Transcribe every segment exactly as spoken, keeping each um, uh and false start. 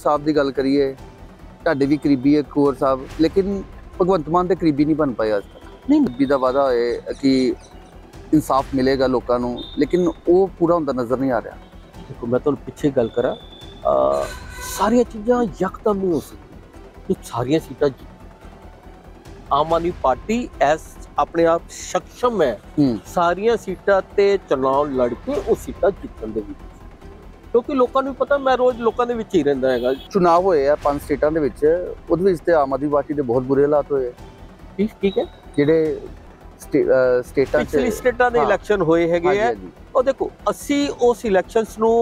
साहब की गल करिए, ढाडे भी करीबी है कोर साहब, लेकिन भगवंत मान के करीबी नहीं बन पाए अज तक। नहीं नब्बी का वादा होए कि इंसाफ मिलेगा लोगों को, लेकिन वो पूरा होंदा नज़र नहीं आ रहा। देखो मैं तो पिछे गल करा, सारिया चीज़ां यकदम नहीं हो सकती। सारिया सीटां आम आदमी पार्टी एस अपने आप सक्षम है सारिया सीटां ते चुनाव लड़के उस सीटां जितन दे विच, क्योंकि लोगों को पता मैं रोज़ लोगों के विच ही रहिंदा हैगा। चुनाव होए आ पांच स्टेटां दे विच, उहदे विच ते आम आदमी पार्टी दे बहुत बुरे हालात होए। ठीक है, जिहड़े स्टेटां च पिछली स्टेटां दे इलैक्शन होए हैगे आ, और देखो असी उस इलैक्शनस नूं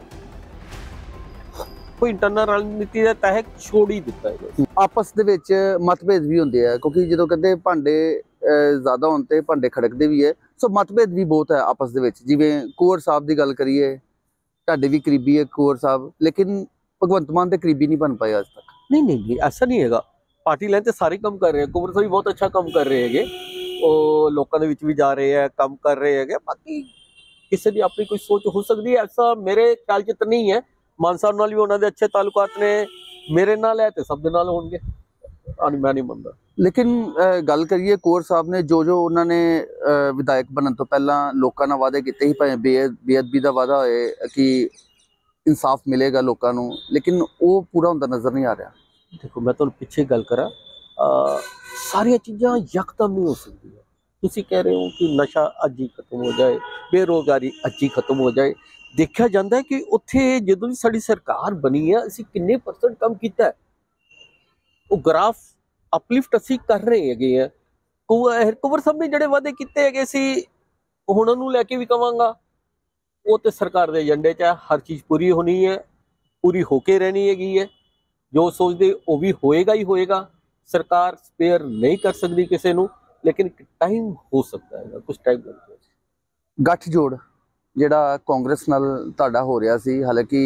कोई इंटरनल रणनीति के तहत छोड़ ही दिता है। आपस दे विच मतभेद भी होंदे आ, क्योंकि जो कहते भांडे ज़्यादा होण ते भांडे खड़कदे भी है, सो मतभेद भी बहुत है आपस दे विच। जिवें कोर साहब की गल करिए, ढाडे भी करीबी है कोर साहब, लेकिन भगवंत मान के करीबी नहीं बन पाए अज तक। नहीं नहीं नहीं ऐसा नहीं है, पार्टी लाइन तो सारे काम कर रहे हैं, कोर साहब भी बहुत अच्छा काम कर रहे हैं, वो लोगों के विच भी जा रहे हैं, काम कर रहे हैं। बाकी किसी की अपनी कोई सोच हो सकती है, ऐसा मेरे ख्याल च तो नहीं है। मान साहब नाल भी उन्होंने अच्छे ताल्लुकात ने, मेरे नाल है तो सब दे नाल होंगे, मैं नहीं मनदा। लेकिन गल करिए कोर साहब ने जो जो उन्होंने विधायक बनने तो पहला लोगों नाल वादे किए ही, भावें बेअदबी का वादा होए कि इंसाफ मिलेगा लोगों को, लेकिन वो पूरा होंदा नज़र नहीं आ रहा। देखो मैं तो पिछे गल करा, सारिया चीज़ां यकदम नहीं हो सकती। तुसी कह रहे हो कि नशा अज ही खत्म हो जाए, बेरोजगारी अज ही खत्म हो जाए। देखा जाता है कि उत्थे जदों साडी सरकार बनी है असीं किन्ने परसेंट कम कीता है, वो ग्राफ अपलिफ्ट असीं कर रहे हैं। कुंवर साहब ने जिहड़े वादे कीते हैगे सी, हुण उहनूं लैके भी कहांगा वो तो सरकार के एजेंडे च है, हर चीज़ पूरी होनी है, पूरी होके रहनी हैगी है। जो सोचते वो भी होएगा ही होएगा। सरकार स्पेयर नहीं कर सकती किसी नूं, लेकिन टाइम हो सकता है, कुछ टाइम लगता है। गठजोड़ जिहड़ा कांग्रेस नाल तुहाडा हो रहा सी, हालांकि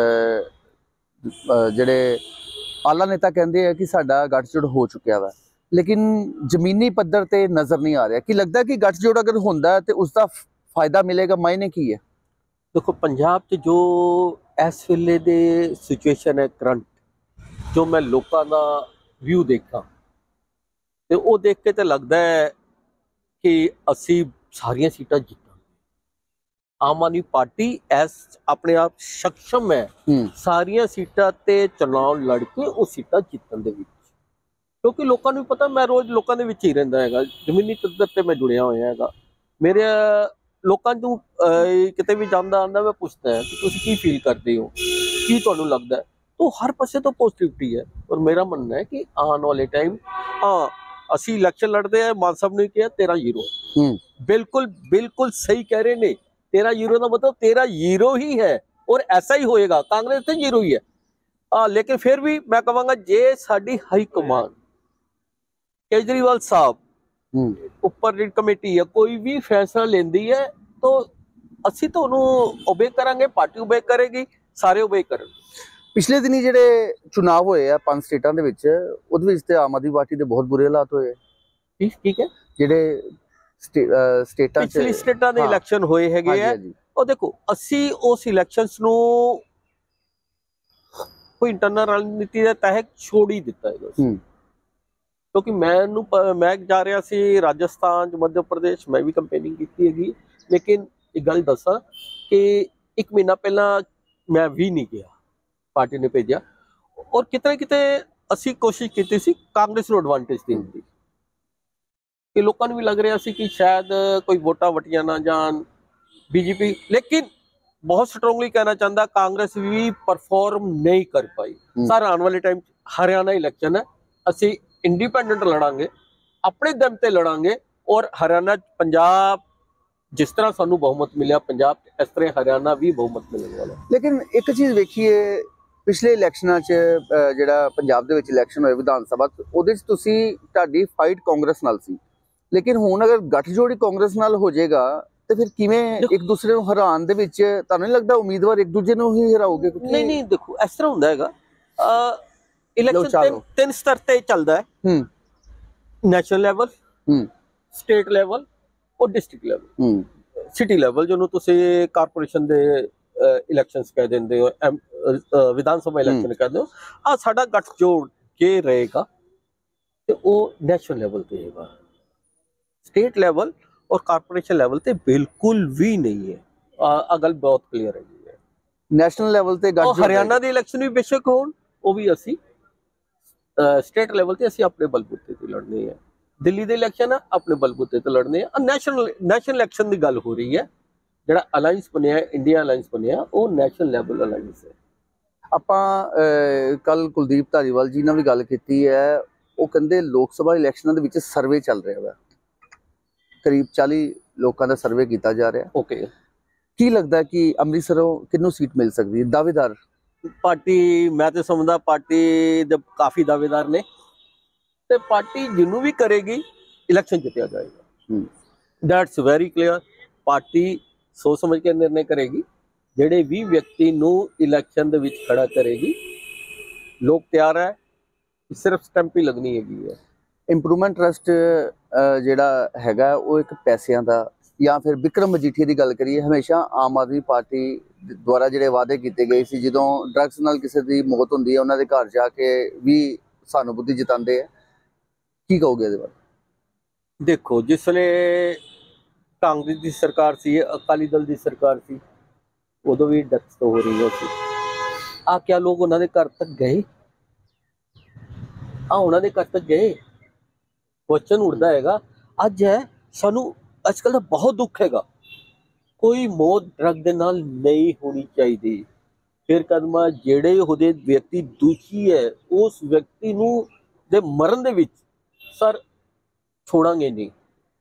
जिहड़े आला नेता कहते हैं कि साडा गठजोड़ हो चुका वा, लेकिन जमीनी पद्धर ते नज़र नहीं आ रहा। कि लगता है कि गठजोड़ अगर होंदा है तो उसका फायदा मिलेगा, मायने की है? देखो पंजाब च जो इस वेले दे सिचुएशन है करंट, जो मैं लोगों का व्यू देखा तो वो देख के तो लगता है कि असी सारिया सीटां जीतांगे। आम आदमी पार्टी एस अपने आप सक्षम है सारिया सीटां ते चुनाव लड़के उस सीटां जीतन दे विच, क्योंकि लोगों को पता मैं रोज़ लोगों के विच ही रहिंदा हैगा। जमीनी पद्धर ते मैं जुड़िया होया हैगा। मेरे लोगों को किते भी जांदा आंदा मैं पूछता है कि तुसीं की फील करते हो, की तुहानूं लगदा है, तो हर पासे तो पॉजिटिविटी है। और मेरा मानना है कि आने वाले टाइम हाँ असी इलैक्शन लड़ते हैं, मान साहब ने किया तेरह जीरो, बिल्कुल बिल्कुल सही कह रहे ने। तेरह जीरो का मतलब तेरह जीरो ही है, और ऐसा ही होएगा। कांग्रेस तो जीरो ही है, आ, लेकिन फिर भी मैं कहूँगा जे साडी हाई कमान केजरीवाल साहब ऊपर कमेटी है कोई भी फैसला लेंदी है तो असी तो उन्होंने ओबे करांगे, पार्टी ओबे करेगी, सारे ओबे करेंगे। पिछले दिनी जिहड़े चुनाव होए आ पांच स्टेटां दे विच, उहदे विच ते आम आदमी पार्टी दे बहुत बुरे हालात होए। ठीक है, जिहड़े स्टेटां च पिछली स्टेटां दे इलैक्शन होए हैगे आ, और देखो असी उस इलैक्शनस नूं कोई इंटरनल रणनीति के तहत छोड़ ही दिता है। क्योंकि मैं मैं जा रहा सी राजस्थान मध्य प्रदेश, मैं भी कंपेनिंग की हैगी, लेकिन एक गल दसा कि एक महीना पहला मैं भी नहीं गया, पार्टी ने भेजा, और कितने कितने असी कोशिश की सी कांग्रेस नूं एडवांटेज देने की, कि लोगों को भी लग रहा सी कि शायद कोई वोटां वटियां ना जान बीजेपी, लेकिन बहुत स्ट्रोंगली कहना चाहता कांग्रेस भी परफॉर्म नहीं कर पाई। सर आने वाले टाइम हरियाणा इलैक्शन है, असी इंडिपेंडेंट लड़ांगे, अपने दम ते लड़ांगे, और हरियाणा पंजाब जिस तरह सानू बहुमत मिला पंजाब, इस तरह हरियाणा भी बहुमत मिलने वाला। लेकिन एक चीज़ वेखिए, पिछले इलैक्शनां च जिहड़ा पंजाब दे विच इलैक्शन होए विधान सभा, उहदे च तुसीं तुहाडी फाइट कांग्रेस नाल सी, लेकिन हुण अगर गठजोड़ कांग्रेस नाल हो जाएगा तो फिर किवें एक दूसरे नूं हराउण दे विच तुहानूं नहीं लगदा उम्मीदवार एक दूजे नूं ही हराओगे? नहीं नहीं देखो इस तरह हुंदा हैगा, इलैक्शन तीन स्तर ते चलदा है, नेशनल लेवल, स्टेट लेवल और डिस्ट्रिक्ट लेवल, सिटी लेवल जो तुसीं कारपोरेशन दे ਇਲੈਕਸ਼ਨਸ ਕਹਿ ਦਿੰਦੇ ਹੋ, ਐਮ- ਅ, ਵਿਧਾਨ ਸਭਾ ਇਲੈਕਸ਼ਨ ਕਹਿੰਦੇ ਹੋ, ਆ ਸਾਡਾ ਗੱਠਜੋੜ ਜੇ ਰਹੇਗਾ ਤੇ ਉਹ ਨੈਸ਼ਨਲ ਲੈਵਲ ਤੇ ਹੋਏਗਾ। ਸਟੇਟ ਲੈਵਲ ਔਰ ਕਾਰਪੋਰੇਸ਼ਨ ਲੈਵਲ ਤੇ ਬਿਲਕੁਲ ਵੀ ਨਹੀਂ ਹੈ। ਆ ਗੱਲ ਬਹੁਤ ਕਲੀਅਰ ਹੈ। ਨੈਸ਼ਨਲ ਲੈਵਲ ਤੇ ਉਹ ਗੱਠਜੋੜ ਹਰਿਆਣਾ ਦੇ ਇਲੈਕਸ਼ਨ ਵੀ ਬੇਸ਼ੱਕ ਹੋਣ, ਉਹ ਵੀ ਅਸੀਂ ਸਟੇਟ ਲੈਵਲ ਤੇ ਅਸੀਂ ਆਪਣੇ ਬਲਬੂਤੇ ਤੇ ਲੜਨੇ ਆ। ਦਿੱਲੀ ਦੇ ਇਲੈਕਸ਼ਨ ਆ ਆਪਣੇ ਬਲਬੂਤੇ ਤੇ ਲੜਨੇ ਆ। ਨੈਸ਼ਨਲ ਨੈਸ਼ਨਲ ਇਲੈਕਸ਼ਨ ਦੀ ਗੱਲ ਹੋ ਰਹੀ ਹੈ। ਜਿਹੜਾ ਅਲਾਈਅੰਸ ਬਣਿਆ, ਇੰਡੀਆ ਅਲਾਈਅੰਸ ਬਣਿਆ, ਉਹ ਨੈਸ਼ਨਲ ਲੈਵਲ ਅਲਾਈਅੰਸ ਹੈ। ਆਪਾਂ ਕੱਲ ਕੁਲਦੀਪ ਧਾਲੀਵਾਲ ਜੀ ਨਾਲ ਵੀ ਗੱਲ ਕੀਤੀ ਹੈ। ਉਹ ਕਹਿੰਦੇ ਲੋਕ ਸਭਾ ਇਲੈਕਸ਼ਨਾਂ ਦੇ ਵਿੱਚ ਸਰਵੇ ਚੱਲ ਰਿਹਾ ਵਾ, ਕਰੀਬ ਚਾਲੀ ਲੋਕਾਂ ਦਾ ਸਰਵੇ ਕੀਤਾ ਜਾ ਰਿਹਾ। ਓਕੇ, ਕੀ ਲੱਗਦਾ ਕਿ ਅੰਮ੍ਰਿਤਸਰੋਂ ਕਿਹਨੂੰ ਸੀਟ ਮਿਲ ਸਕਦੀ ਹੈ? ਦਾਅਵੇਦਾਰ ਪਾਰਟੀ, ਮੈਂ ਤੇ ਸਮਝਦਾ ਪਾਰਟੀ ਦੇ ਕਾਫੀ ਦਾਅਵੇਦਾਰ ਨੇ, ਤੇ ਪਾਰਟੀ ਜਿਹਨੂੰ ਵੀ ਕਰੇਗੀ ਇਲੈਕਸ਼ਨ ਜਿੱਤਿਆ ਜਾਏਗਾ। That's very clear. ਪਾਰਟੀ ਸੋਚ ਸਮਝ ਕੇ ਨਿਰਣੇ ਕਰੇਗੀ। ਜਿਹੜੇ ਵੀ ਵਿਅਕਤੀ ਨੂੰ ਇਲੈਕਸ਼ਨ ਦੇ ਵਿੱਚ ਖੜਾ ਕਰੇਗੀ, ਲੋਕ ਤਿਆਰ ਹੈ, ਸਿਰਫ ਸਟੈਂਪ ਹੀ ਲੱਗਣੀ ਹੈਗੀ ਹੈ। ਇੰਪਰੂਵਮੈਂਟ ਟਰਸਟ ਜਿਹੜਾ ਹੈਗਾ ਉਹ ਇੱਕ ਪੈਸਿਆਂ ਦਾ, ਜਾਂ ਫਿਰ ਵਿਕਰਮ ਮਜੀਠੀਆ ਦੀ ਗੱਲ ਕਰੀਏ, ਹਮੇਸ਼ਾ ਆਮ ਆਦਮੀ ਪਾਰਟੀ ਦੁਆਰਾ ਜਿਹੜੇ ਵਾਅਦੇ ਕੀਤੇ ਗਏ ਸੀ, ਜਦੋਂ ਡਰੱਗਸ ਨਾਲ ਕਿਸੇ ਦੀ ਮੌਤ ਹੁੰਦੀ ਹੈ ਉਹਨਾਂ ਦੇ ਘਰ ਜਾ ਕੇ ਵੀ ਸਹਾਨੂਭੂਤੀ ਜਤਾਉਂਦੇ ਆ, ਕੀ ਕਹੋਗੇ ਇਹਦੇ ਬਾਰੇ? ਦੇਖੋ, ਜਿਸ ਵੇਲੇ ਕਾਂਗਰਸ ਦੀ ਸਰਕਾਰ ਸੀ, ਅਕਾਲੀ ਦਲ ਦੀ ਸਰਕਾਰ ਸੀ, ਉਦੋਂ ਵੀ ਡਰੱਗਸ ਹੋ ਰਹੀਆਂ ਸੀ। ਆ ਕਿਆ ਲੋਕ ਉਹਨਾਂ ਦੇ ਘਰ ਤੱਕ ਗਏ? ਆ ਉਹਨਾਂ ਦੇ ਘਰ ਤੱਕ ਗਏ? ਕੁਐਸਚਨ ਉੱਠਦਾ ਹੈਗਾ। ਅੱਜ ਹੈ ਸਾਨੂੰ ਅੱਜ ਕੱਲ੍ਹ ਦਾ ਬਹੁਤ ਦੁੱਖ ਹੈਗਾ। ਕੋਈ ਮੌਤ ਡਰੱਗ ਦੇ ਨਾਲ ਨਹੀਂ ਹੋਣੀ ਚਾਹੀਦੀ। ਫਿਰ ਕਦਮਾਂ ਜਿਹੜੇ ਉਹਦੇ ਵਿਅਕਤੀ ਦੋਸ਼ੀ ਹੈ, ਉਸ ਵਿਅਕਤੀ ਨੂੰ ਦੇ ਮਰਨ ਦੇ ਵਿੱਚ ਸਰ ਛੋੜਾਂਗੇ ਨਹੀਂ,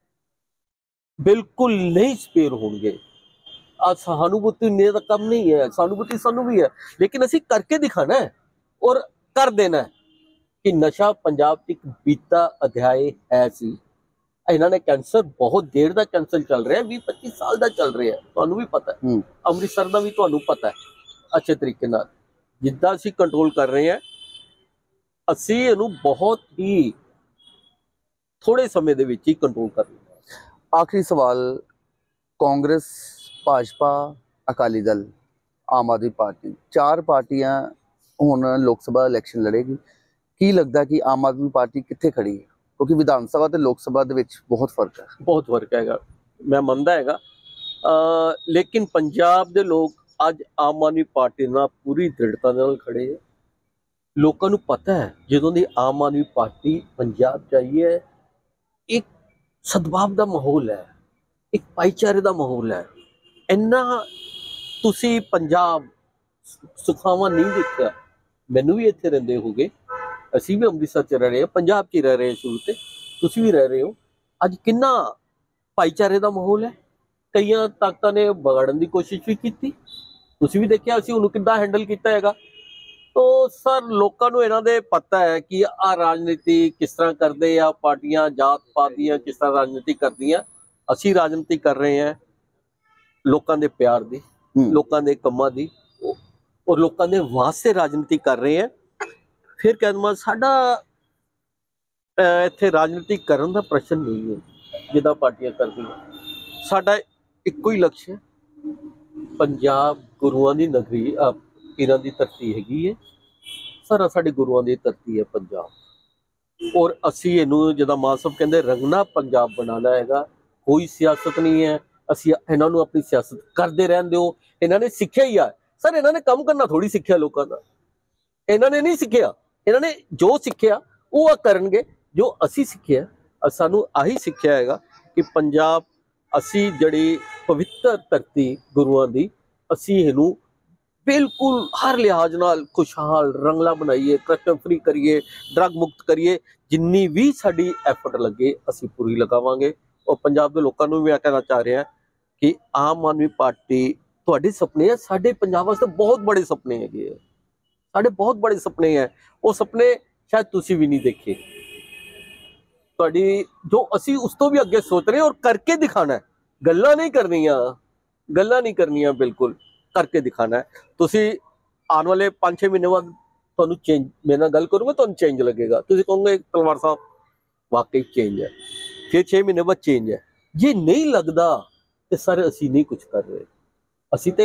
ਬਿਲਕੁਲ ਨਹੀਂ ਸਪੇਅਰ ਹੋਣਗੇ। ਆ ਸਹਾਨੂਭੂਤੀ ਨੇ ਦਾ ਕੰਮ ਨਹੀਂ ਹੈ। ਸਹਾਨੂਭੂਤੀ ਸਾਨੂੰ ਵੀ ਹੈ, ਲੇਕਿਨ ਅਸੀਂ ਕਰਕੇ ਦਿਖਾਣਾ ਹੈ ਔਰ ਕਰ ਦੇਣਾ ਹੈ ਕਿ ਨਸ਼ਾ ਪੰਜਾਬ 'ਚ ਇੱਕ ਬੀਤਾ ਅਧਿਆਏ ਹੈ ਸੀ। ਇਹਨਾਂ ਨੇ ਕੈਂਸਰ ਬਹੁਤ ਦੇਰ ਦਾ ਕੈਂਸਰ ਚੱਲ ਰਿਹਾ, ਵੀਹ ਪੱਚੀ ਸਾਲ ਦਾ ਚੱਲ ਰਿਹਾ, ਤੁਹਾਨੂੰ ਵੀ ਪਤਾ ਹੈ। ਅੰਮ੍ਰਿਤਸਰ ਦਾ ਵੀ ਤੁਹਾਨੂੰ ਪਤਾ ਹੈ ਅੱਛੇ ਤਰੀਕੇ ਨਾਲ। ਜਿੱਦਾਂ ਅਸੀਂ ਕੰਟਰੋਲ ਕਰ ਰਹੇ ਹਾਂ, ਅਸੀਂ ਇਹਨੂੰ ਬਹੁਤ ਹੀ ਥੋੜੇ ਸਮੇਂ ਦੇ ਵਿੱਚ ਹੀ ਕੰਟਰੋਲ ਕਰ ਰਹੇ ਹਾਂ। ਆਖਰੀ ਸਵਾਲ, ਕਾਂਗਰਸ, ਭਾਜਪਾ, ਅਕਾਲੀ ਦਲ, ਆਮ ਆਦਮੀ ਪਾਰਟੀ, ਚਾਰ ਪਾਰਟੀਆਂ ਹੁਣ ਲੋਕ ਸਭਾ ਇਲੈਕਸ਼ਨ ਲੜੇਗੀ। ਕੀ ਲੱਗਦਾ ਕਿ ਆਮ ਆਦਮੀ ਪਾਰਟੀ ਕਿੱਥੇ ਖੜੀ ਹੈ? ਕਿਉਂਕਿ ਵਿਧਾਨ ਸਭਾ ਤੇ ਲੋਕ ਸਭਾ ਦੇ ਵਿੱਚ ਬਹੁਤ ਫਰਕ ਹੈ। ਬਹੁਤ ਫਰਕ ਹੈਗਾ, ਮੈਂ ਮੰਨਦਾ ਹੈਗਾ। ਲੇਕਿਨ ਪੰਜਾਬ ਦੇ ਲੋਕ ਅੱਜ ਆਮ ਆਦਮੀ ਪਾਰਟੀ ਨਾਲ ਪੂਰੀ ਦ੍ਰਿੜਤਾ ਨਾਲ ਖੜੇ ਹੈ। ਲੋਕਾਂ ਨੂੰ ਪਤਾ ਹੈ ਜਦੋਂ ਦੀ ਆਮ ਆਦਮੀ ਪਾਰਟੀ ਪੰਜਾਬ 'ਚ ਆਈ ਹੈ, ਇੱਕ ਸਦਭਾਵ ਦਾ ਮਾਹੌਲ ਹੈ, ਇੱਕ ਭਾਈਚਾਰੇ ਦਾ ਮਾਹੌਲ ਹੈ। ਇੰਨਾ ਤੁਸੀਂ ਪੰਜਾਬ ਸੁਖਾਵਾਂ ਨਹੀਂ ਦੇਖਿਆ। ਮੈਨੂੰ ਵੀ ਇੱਥੇ ਰਹਿੰਦੇ ਹੋਗੇ, ਅਸੀਂ ਵੀ ਅੰਮ੍ਰਿਤਸਰ 'ਚ ਰਹਿ ਰਹੇ ਹਾਂ, ਪੰਜਾਬ 'ਚ ਹੀ ਰਹਿ ਰਹੇ ਸ਼ੁਰੂ ਤੇ, ਤੁਸੀਂ ਵੀ ਰਹਿ ਰਹੇ ਹੋ। ਅੱਜ ਕਿੰਨਾ ਭਾਈਚਾਰੇ ਦਾ ਮਾਹੌਲ ਹੈ। ਕਈਆਂ ਤਾਕਤਾਂ ਨੇ ਵਿਗਾੜਨ ਦੀ ਕੋਸ਼ਿਸ਼ ਵੀ ਕੀਤੀ, ਤੁਸੀਂ ਵੀ ਦੇਖਿਆ ਅਸੀਂ ਉਹਨੂੰ ਕਿੱਦਾਂ ਹੈਂਡਲ ਕੀਤਾ ਹੈਗਾ। ਤੋ ਸਰ ਲੋਕਾਂ ਨੂੰ ਇਹਨਾਂ ਦੇ ਪਤਾ ਹੈ ਕਿ ਆਹ ਰਾਜਨੀਤੀ ਕਿਸ ਤਰ੍ਹਾਂ ਕਰਦੇ ਆ, ਪਾਰਟੀਆਂ ਜਾਤ ਪਾਤ ਦੀਆਂ ਕਿਸ ਤਰ੍ਹਾਂ ਰਾਜਨੀਤੀ ਕਰਦੀਆਂ। ਅਸੀਂ ਰਾਜਨੀਤੀ ਕਰ ਰਹੇ ਹਾਂ ਲੋਕਾਂ ਦੇ ਪਿਆਰ ਦੀ, ਲੋਕਾਂ ਦੇ ਕੰਮਾਂ ਦੀ, ਔਰ ਲੋਕਾਂ ਦੇ ਵਾਸਤੇ ਰਾਜਨੀਤੀ ਕਰ ਰਹੇ ਹਾਂ। ਫਿਰ ਕਹਿੰਦਾ ਸਾਡਾ ਇੱਥੇ ਰਾਜਨੀਤੀ ਕਰਨ ਦਾ ਪ੍ਰਸ਼ਨ ਨਹੀਂ ਹੈ ਜਿੱਦਾਂ ਪਾਰਟੀਆਂ ਕਰਦੀਆਂ। ਸਾਡਾ ਇੱਕੋ ਹੀ ਲਕਸ਼ ਹੈ, ਪੰਜਾਬ ਗੁਰੂਆਂ ਦੀ ਨਗਰੀ, ਪੀਰਾਂ ਦੀ ਧਰਤੀ ਹੈਗੀ ਹੈ ਸਰ, ਸਾਡੇ ਗੁਰੂਆਂ ਦੀ ਧਰਤੀ ਹੈ ਪੰਜਾਬ। ਔਰ ਅਸੀਂ ਇਹਨੂੰ ਜਿੱਦਾਂ ਮਾਨ ਸਾਹਿਬ ਕਹਿੰਦੇ ਰੰਗਨਾ ਪੰਜਾਬ ਬਣਾਉਣਾ ਹੈਗਾ। ਕੋਈ ਸਿਆਸਤ ਨਹੀਂ ਹੈ, ਅਸੀਂ ਇਹਨਾਂ ਨੂੰ ਆਪਣੀ ਸਿਆਸਤ ਕਰਦੇ ਰਹਿਣ ਦਿਓ। ਇਹਨਾਂ ਨੇ ਸਿੱਖਿਆ ਹੀ ਆ ਸਰ, ਇਹਨਾਂ ਨੇ ਕੰਮ ਕਰਨਾ ਥੋੜੀ ਸਿੱਖਿਆ ਲੋਕਾਂ ਦਾ, ਇਹਨਾਂ ਨੇ ਨਹੀਂ ਸਿੱਖਿਆ। ਇਹਨਾਂ ਨੇ ਜੋ ਸਿੱਖਿਆ ਉਹ ਆ ਕਰਨਗੇ। ਜੋ ਅਸੀਂ ਸਿੱਖਿਆ, ਸਾਨੂੰ ਆਹੀ ਸਿੱਖਿਆ ਹੈਗਾ ਕਿ ਪੰਜਾਬ, ਅਸੀਂ ਜਿਹੜੀ ਪਵਿੱਤਰ ਧਰਤੀ ਗੁਰੂਆਂ ਦੀ, ਅਸੀਂ ਇਹਨੂੰ ਬਿਲਕੁਲ ਹਰ ਲਿਹਾਜ਼ ਨਾਲ ਖੁਸ਼ਹਾਲ ਰੰਗਲਾ ਬਣਾਈਏ, ਕਰਪਸ਼ਨ ਫਰੀ ਕਰੀਏ, ਡਰੱਗ ਮੁਕਤ ਕਰੀਏ। ਜਿੰਨੀ ਵੀ ਸਾਡੀ ਐਫਰਟ ਲੱਗੇ ਅਸੀਂ ਪੂਰੀ ਲਗਾਵਾਂਗੇ। ਔਰ ਪੰਜਾਬ ਦੇ ਲੋਕਾਂ ਨੂੰ ਵੀ ਮੈਂ ਕਹਿਣਾ ਚਾਹ ਰਿਹਾ ਕਿ ਆਮ ਆਦਮੀ ਪਾਰਟੀ, ਤੁਹਾਡੇ ਸੁਪਨੇ ਆ, ਸਾਡੇ ਪੰਜਾਬ ਵਾਸਤੇ ਬਹੁਤ ਬੜੇ ਸੁਪਨੇ ਹੈਗੇ ਆ, ਸਾਡੇ ਬਹੁਤ ਬੜੇ ਸੁਪਨੇ ਹੈ। ਉਹ ਸੁਪਨੇ ਸ਼ਾਇਦ ਤੁਸੀਂ ਵੀ ਨਹੀਂ ਦੇਖੇ। ਤੁਹਾਡੀ ਜੋ ਅਸੀਂ ਉਸ ਤੋਂ ਵੀ ਅੱਗੇ ਸੋਚ ਰਹੇ ਔਰ ਕਰਕੇ ਦਿਖਾਣਾ, ਗੱਲਾਂ ਨਹੀਂ ਕਰਨੀਆਂ, ਗੱਲਾਂ ਨਹੀਂ ਕਰਨੀਆਂ, ਬਿਲਕੁਲ ਕਰਕੇ ਦਿਖਾਣਾ। ਤੁਸੀਂ ਆਉਣ ਵਾਲੇ ਪੰਜ ਛੇ ਮਹੀਨੇ ਬਾਅਦ ਤੁਹਾਨੂੰ ਚੇਂਜ, ਮੇਰੇ ਨਾਲ ਗੱਲ ਕਰੂੰਗਾ ਤੁਹਾਨੂੰ ਚੇਂਜ ਲੱਗੇਗਾ। ਤੁਸੀਂ ਕਹੋਗੇ ਤਲਵਾਰ ਸਾਹਿਬ ਵਾਕਈ ਚੇਂਜ ਹੈ। ਫਿਰ ਛੇ ਮਹੀਨੇ ਬਾਅਦ ਚੇਂਜ ਹੈ। ਜੇ ਨਹੀਂ ਲੱਗਦਾ ਤੇ ਸਰ ਅਸੀਂ ਨਹੀਂ ਕੁਝ ਕਰ ਰਹੇ। ਅਸੀਂ ਤੇ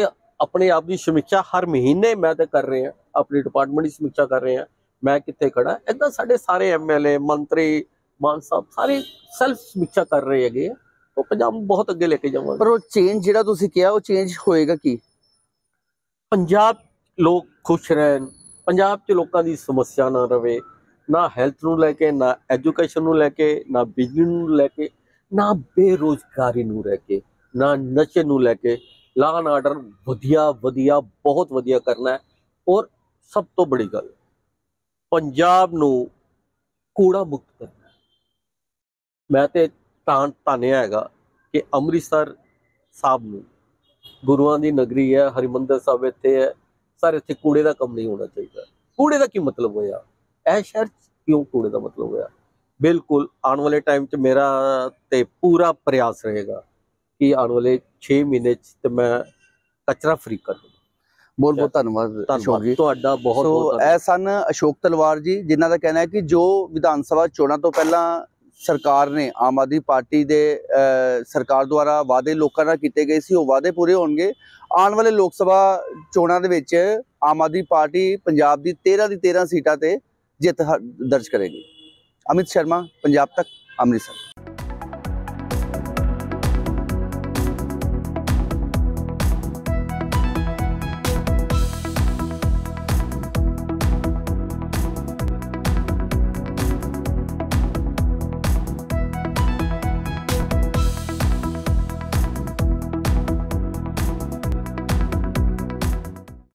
ਆਪਣੇ ਆਪ ਦੀ ਸਮੀਖਿਆ ਹਰ ਮਹੀਨੇ ਮੈਂ ਤੇ ਕਰ ਰਹੇ ਹਾਂ, ਆਪਣੀ ਡਿਪਾਰਟਮੈਂਟ ਦੀ ਸਮੀਖਿਆ ਕਰ ਰਹੇ ਹਾਂ, ਮੈਂ ਕਿੱਥੇ ਖੜਾ। ਇਦਾਂ ਸਾਡੇ ਸਾਰੇ ਐਮਐਲਏ, ਮੰਤਰੀ, ਮਾਨ ਸਾਹਿਬ ਸਾਰੇ ਸੈਲਫ ਸਮੀਖਿਆ ਕਰ ਰਹੇ ਹੈਗੇ ਆ। ਉਹ ਪੰਜਾਬ ਨੂੰ ਬਹੁਤ ਅੱਗੇ ਲੈ ਕੇ ਜਾਵਾਂਗੇ। ਪਰ ਉਹ ਚੇਂਜ ਜਿਹੜਾ ਤੁਸੀਂ ਕਿਹਾ, ਉਹ ਚੇਂਜ ਹੋਏਗਾ ਕੀ? ਪੰਜਾਬ ਲੋਕ ਖੁਸ਼ ਰਹਿਣ, ਪੰਜਾਬ 'ਚ ਲੋਕਾਂ ਦੀ ਸਮੱਸਿਆ ਨਾ ਰਵੇ, ਨਾ ਹੈਲਥ ਨੂੰ ਲੈ ਕੇ, ਨਾ ਐਜੂਕੇਸ਼ਨ ਨੂੰ ਲੈ ਕੇ, ਨਾ ਬਿਜਲੀ ਨੂੰ ਲੈ ਕੇ, ਨਾ ਬੇਰੁਜ਼ਗਾਰੀ ਨੂੰ ਲੈ ਕੇ, ਨਾ ਨਸ਼ੇ ਨੂੰ ਲੈ ਕੇ। ਲਾਅ ਐਂਡ ਆਰਡਰ ਵਧੀਆ ਵਧੀਆ ਬਹੁਤ ਵਧੀਆ ਕਰਨਾ ਹੈ। ਔਰ ਸਭ ਤੋਂ ਬੜੀ ਗੱਲ, ਪੰਜਾਬ ਨੂੰ ਕੂੜਾ ਮੁਕਤ ਕਰਨਾ ਹੈ। ਮੈਂ ਤੇ ਤਾਂ ਧੰਨਿਆ ਹੈਗਾ ਕਿ ਅੰਮ੍ਰਿਤਸਰ ਸਾਹਿਬ ਨੂੰ, ਗੁਰੂਆਂ ਦੀ ਨਗਰੀ ਹੈ, ਹਰਿਮੰਦਰ ਸਾਹਿਬ ਇੱਥੇ ਹੈ, ਸਰ ਇੱਥੇ ਕੂੜੇ ਦਾ ਕੰਮ ਨਹੀਂ ਹੋਣਾ ਚਾਹੀਦਾ। ਕੂੜੇ ਦਾ ਕੀ ਮਤਲਬ ਹੋਇਆ? ਇਹ ਸ਼ਹਿਰ 'ਚ ਕਿਉਂ ਕੂੜੇ ਦਾ ਮਤਲਬ ਹੋਇਆ? ਬਿਲਕੁਲ ਆਉਣ ਵਾਲੇ ਟਾਈਮ 'ਚ ਮੇਰਾ ਤੇ ਪੂਰਾ ਪ੍ਰयास ਰਹੇਗਾ ਕਿ ਆਉਣ ਵਾਲੇ ਛੇ ਮਹੀਨੇ 'ਚ ਤੇ ਮੈਂ ਕਚਰਾ ਫ੍ਰੀ ਕਰ ਦੂੰ। ਬਹੁਤ ਬਹੁਤ ਧੰਨਵਾਦ ਅਸ਼ੋਕ ਜੀ, ਤੁਹਾਡਾ ਬਹੁਤ ਬਹੁਤ ਸੋ ਇਹ ਸਨ ਅਸ਼ੋਕ ਤਲਵਾਰ ਜੀ, ਜਿਨ੍ਹਾਂ ਦਾ ਕਹਿਣਾ ਹੈ ਕਿ ਜੋ ਵਿਧਾਨ ਸਭਾ ਚੋਣਾਂ ਤੋਂ ਪਹਿਲਾਂ ਸਰਕਾਰ ਨੇ, ਆਮ ਆਦਮੀ ਪਾਰਟੀ ਦੇ ਸਰਕਾਰ ਦੁਆਰਾ ਵਾਅਦੇ ਲੋਕਾਂ ਨਾਲ ਕੀਤੇ ਗਏ ਸੀ, ਉਹ ਵਾਅਦੇ ਪੂਰੇ ਹੋਣਗੇ। ਆਉਣ ਵਾਲੇ ਲੋਕ ਸਭਾ ਚੋਣਾਂ ਦੇ ਵਿੱਚ ਆਮ ਆਦਮੀ ਪਾਰਟੀ ਪੰਜਾਬ ਦੀ ਤੇਰਾਂ ਦੀ ਤੇਰਾਂ ਸੀਟਾਂ ਤੇ ਜਿੱਤ ਦਰਜ ਕਰੇਗੀ। ਅਮਿਤ ਸ਼ਰਮਾ, ਪੰਜਾਬ ਤੱਕ, ਅੰਮ੍ਰਿਤਸਰ।